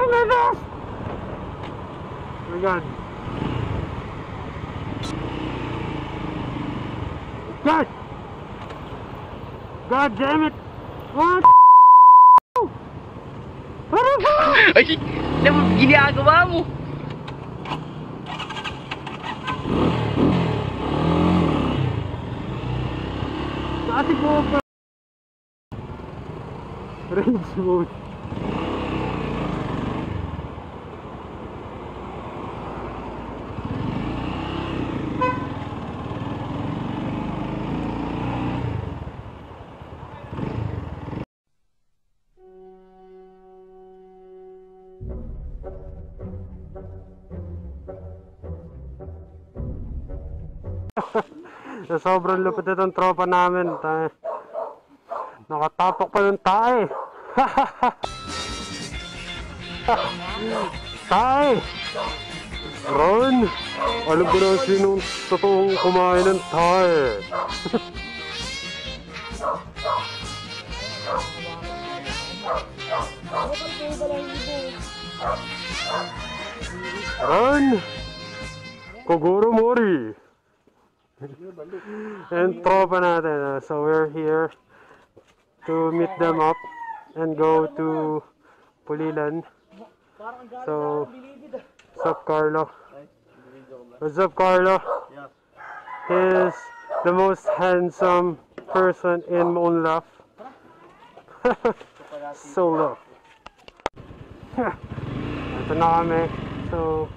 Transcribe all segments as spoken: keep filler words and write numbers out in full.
Look at this! Oh my god. God! God damn it! What? What the fuck? Ay! Ano mo ginagawa mo? Kasi po pa rage mode. Sa sobrang lupit itong tropa namin, tayo nakatapok pa yung tae. Tae! Ron! Alam ko na sinong totoong kumain ng tae. Ron! Kogoro Mori! And tropa natin, uh, so we're here to meet them up and go to Pulilan. So, what's up, Carlo? What's up, Carlo? He's the most handsome person in Monlaf. So look. Ito na kami. So,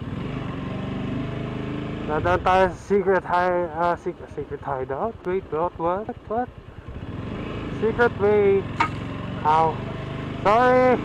dadaan tayo sa secret high, uh, secret, secret hideout. Wait, what, what, what? Secret way. Ow. Sorry.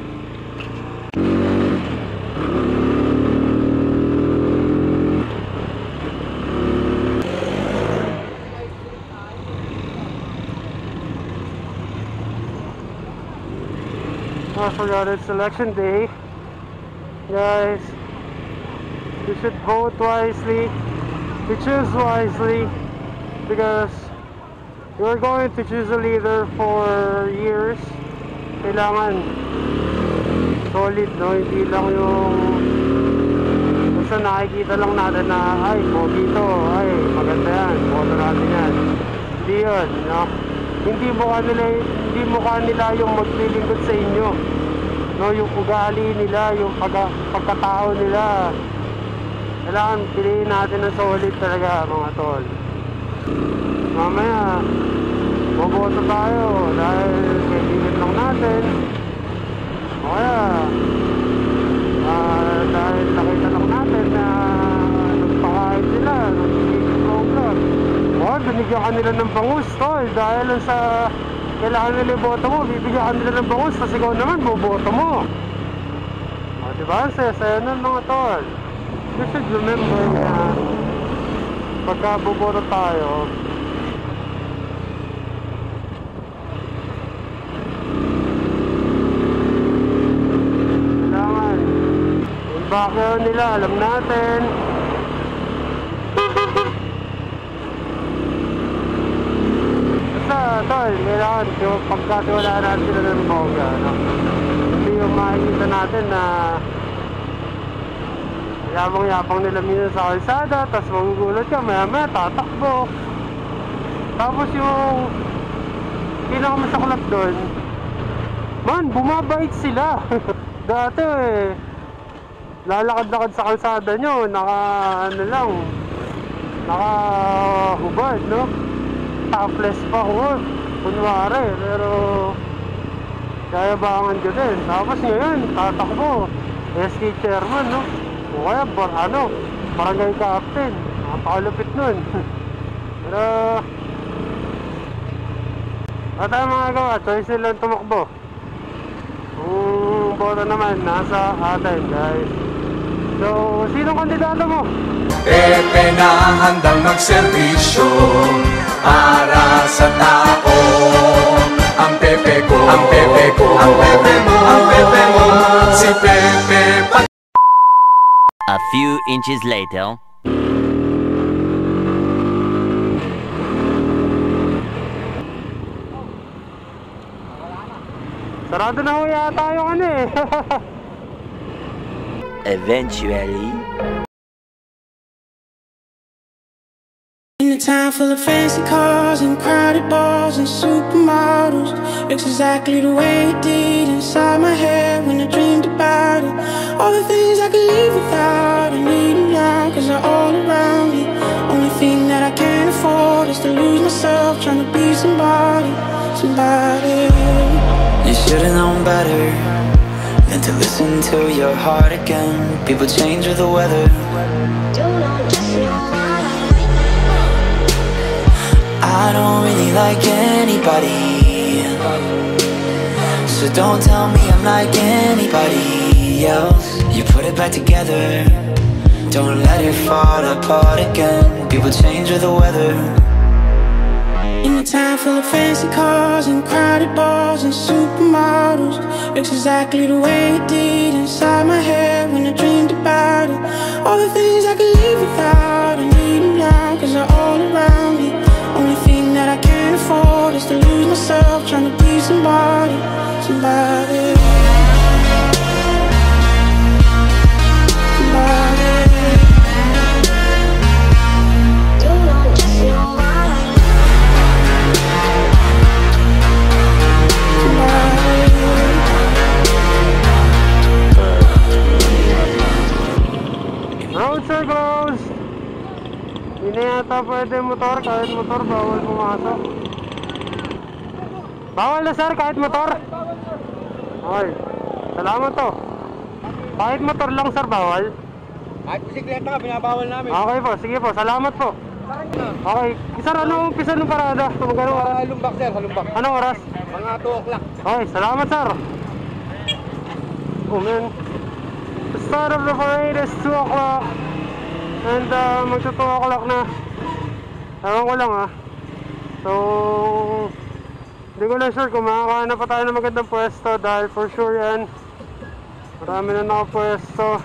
I forgot it's election day. Guys, you should vote wisely. You choose wisely, because you're going to choose a leader for years. Kailangan solid, no? Hindi lang yung basta nakikita lang natin na ay, pogi to, ay, maganda yan, boto natin yan. Hindi yun, no? Hindi mukha nila, hindi mukha nila yung maglilingkod sa inyo, no? Yung ugali nila, yung pagka, pagkatao nila. Kailangan piliin natin ng solid talaga, mga tol. Mamaya boboto tayo dahil kaibigan lang natin, o kaya uh, dahil nakita lang natin na nagpakain sila ng chicken program, o binigyan ka nila ng bangus, tol, dahil sa kailangan nila yung boto mo, bibigyan ka nila ng bangus, tapos ikaw naman boboto mo. O diba, saya-saya nun, mga tol. You should remember na pagka boboto tayo, kailangan yung background nila alam natin. Basta tol, kailangan pagkatiwalaan natin sila ng bongga, no? Hindi yung makikita natin na yabang-yabang nila minsan sa kalsada, tapos magugulat ka, maya-maya tatakbo. Tapos yung pinakamasaklap doon, man, bumabait sila. Dati eh, lalakad-lakad sa kalsada nyo, naka ano lang, naka hubad, no? Topless pa ko, kunwari, pero kayabangan ko din. Tapos ngayon, tatakbo, S K chairman, no? O kaya, bar, ano, barangay captain. Napakalupit nun. Pero wala tayong magagawa, choice nilang tumakbo. Kung boto naman, nasa atin, guys. So, sinong kandidato mo? Pepe na handang magserbisyo para sa tao. Ang Pepe ko, ang Pepe ko, ang Pepe mo, ang Pepe mo, si Pepe. A few inches later. Sarado na ho yata yung ano eh. Eventually. In a town full of fancy cars and crowded bars and supermodels, looks exactly the way it did inside my head when I dreamed about it. All the things I could live without, I need them now, cause they're all around me. Only thing that I can't afford is to lose myself trying to be somebody, somebody. You should've known better than to listen to your heart again. People change with the weather. I don't really like anybody, so don't tell me I'm like anybody else. You put it back together, don't let it fall apart again. People change with the weather. In a town full of fancy cars and crowded bars and supermodels, looks exactly the way it did inside my head when I dreamed about it. All the things I could live without, I need them now, cause they're all around me. Only thing that I can't afford is to lose myself trying to be somebody, somebody, somebody. Roads are closed. Hindi na yata pwede motor, kahit motor bawal pumasok. Bawal na sir, kahit motor. Okay, salamat to. Kahit motor lang sir, bawal. Kahit bisikleta ka, binabawal namin. Okay po, sige po, salamat po. Okay, sir, anong umpisa ng parada? Magkano oras? Sa Lumbak sir, sa Lumbak. Anong oras? Mga two o'clock. Okay, salamat sir. Oh man, the start of the parade is two o'clock. And uh, magto two o'clock na. Ewan ko lang ah. So hindi ko na sure kung makakahanap pa tayo ng magandang pwesto, dahil for sure yan marami na nakapwesto.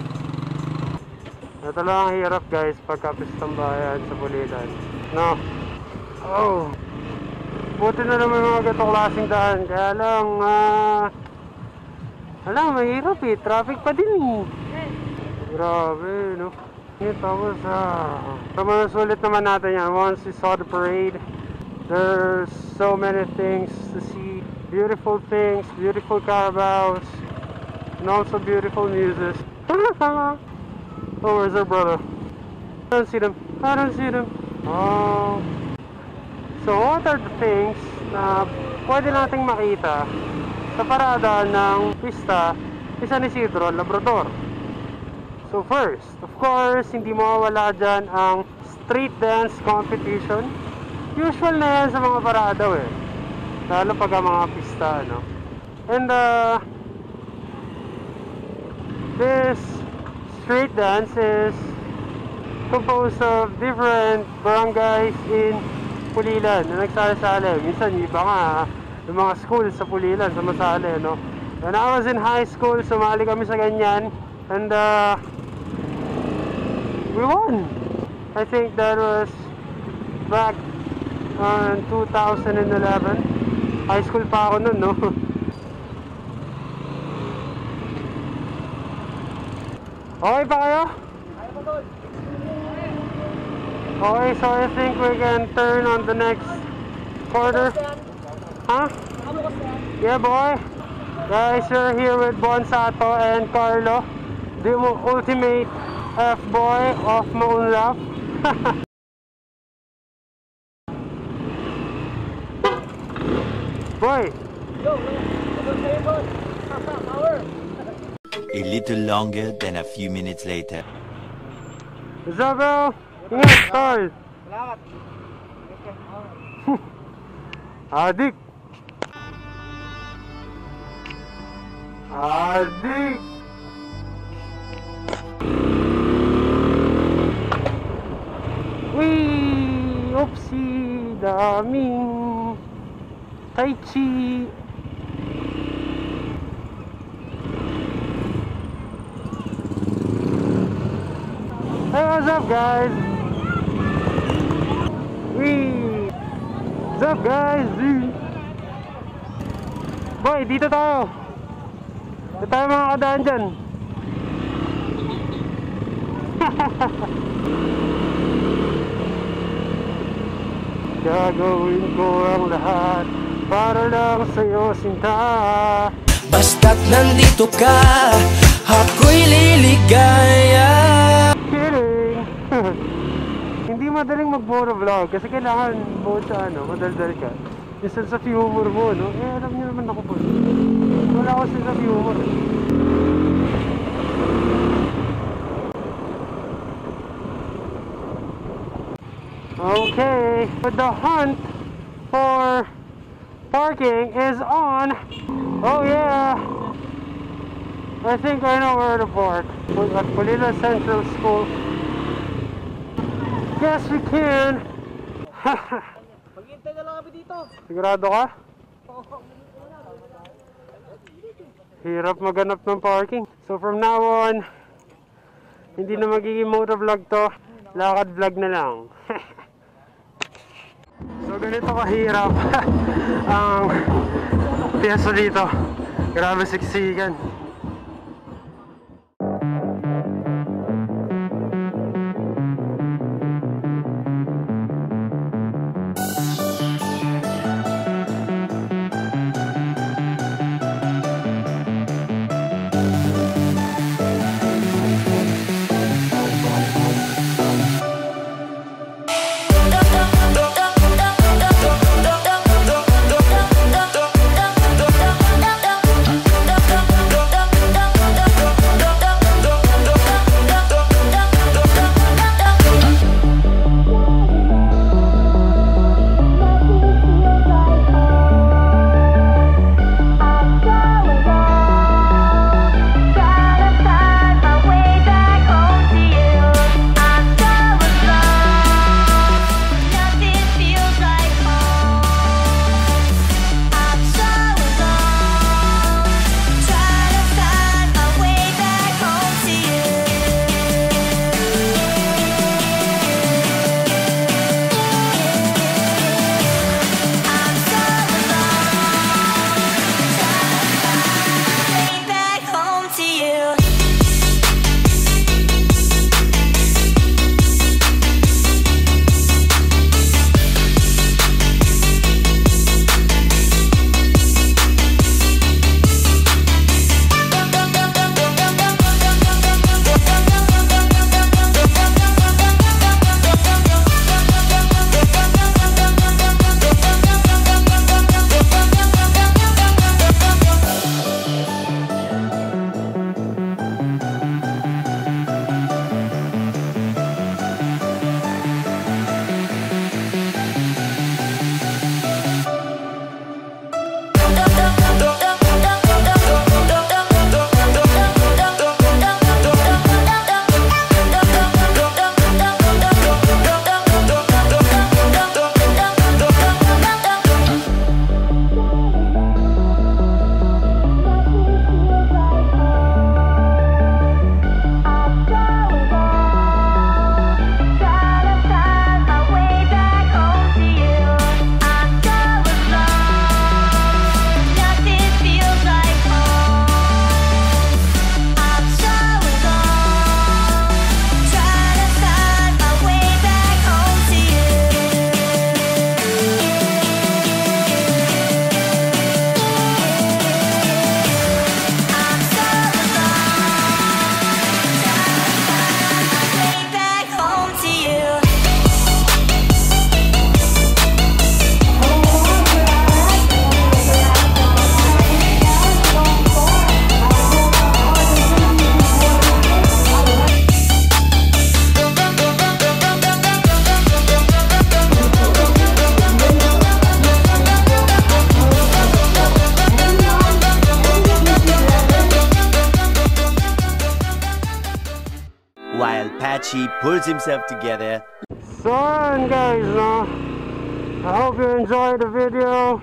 Ito lang ang hirap guys pagka pistang bayan sa Pulilan, no? Oh, buti na naman mga gatong klaseng daan. Kaya lang ah uh, alam, mahirap eh, traffic pa din eh. Grabe, no? Tapos ah, sa mga sulit naman natin yan. Once we saw the parade, there's so many things to see. Beautiful things, beautiful carabaos, and also beautiful muses. Oh, where's our brother? I don't see them. I don't see them. Oh. So what are the things na pwede nating makita sa parada ng pista ni San Isidro, Labrador? So first, of course, hindi mawawala dyan ang street dance competition. Usual na yan sa mga parada eh, lalo pag ang mga pista, no? And uh, this street dance is composed of different barangays in Pulilan na nagsasali. Minsan iba nga, yung mga schools sa Pulilan sumasali, no? When I was in high school, sumali kami sa ganyan. And uh, we won. I think that was back on two thousand eleven. High school pa ako nun, no? Okay pa kayo? Okay, so I think we can turn on the next quarter. Huh? Yeah, boy. Guys, you're here with Bon Sato and Carlo, the ultimate F-boy of Maunlap. Boy! A little longer than a few minutes later. Isabel! Ingat, Carl! Salamat. Adik! Adik! Wee! Oopsie! Daming Tai Chi! Hey, what's up guys? Wee! What's up guys? Wee! Boy, dito tayo! Dito tayo mga kadaan dyan. Gagawin ko ang lahat para lang sa'yo, sinta. Basta't nandito ka, ako'y liligaya. Kidding! Hindi madaling mag-motovlog kasi kailangan buo sa ano, madaldal ka. Yung sense of humor mo, no? Eh, alam niyo naman ako po. Wala ako sense of humor. Okay, but the hunt for parking is on. Oh yeah, I think I know where to park. At Pulila Central School. Yes, we can. Maghintay na lang kami dito. Sigurado ka? Hirap maghanap ng parking. So from now on, hindi na magiging motovlog to. Lakad vlog na lang. So ganito kahirap ang piyesa dito. Grabe siksikan. Patchy pulls himself together. So yun guys, no? I hope you enjoyed the video.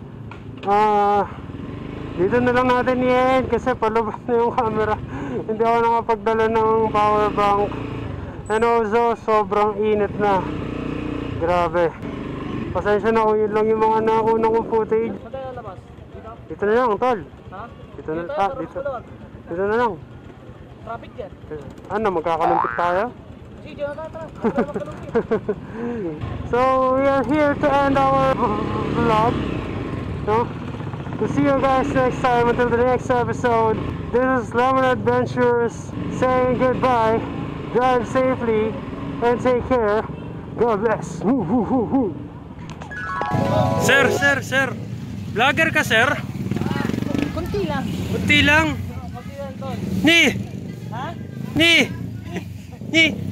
Uh, dito na lang natin i-end kasi palabas na yung camera. Hindi ako nakapagdala ng power bank. And also, sobrang init na. Grabe. Pasensya na kung yun lang yung mga nakuha kong footage. Dito na lang, tol. Ha? Dito na, ah, dito. Dito na lang. Traffic yan. Ano, magkakalumpit tayo? So we are here to end our vlog. So, to see you guys next time until the next episode. This is Lemon Adventures saying goodbye. Drive safely and take care. God bless. Woo, woo, woo, woo. Sir, sir, sir. Vlogger ka, sir? Kunti lang. Kunti lang. Ni. Ha? Ni. Ni.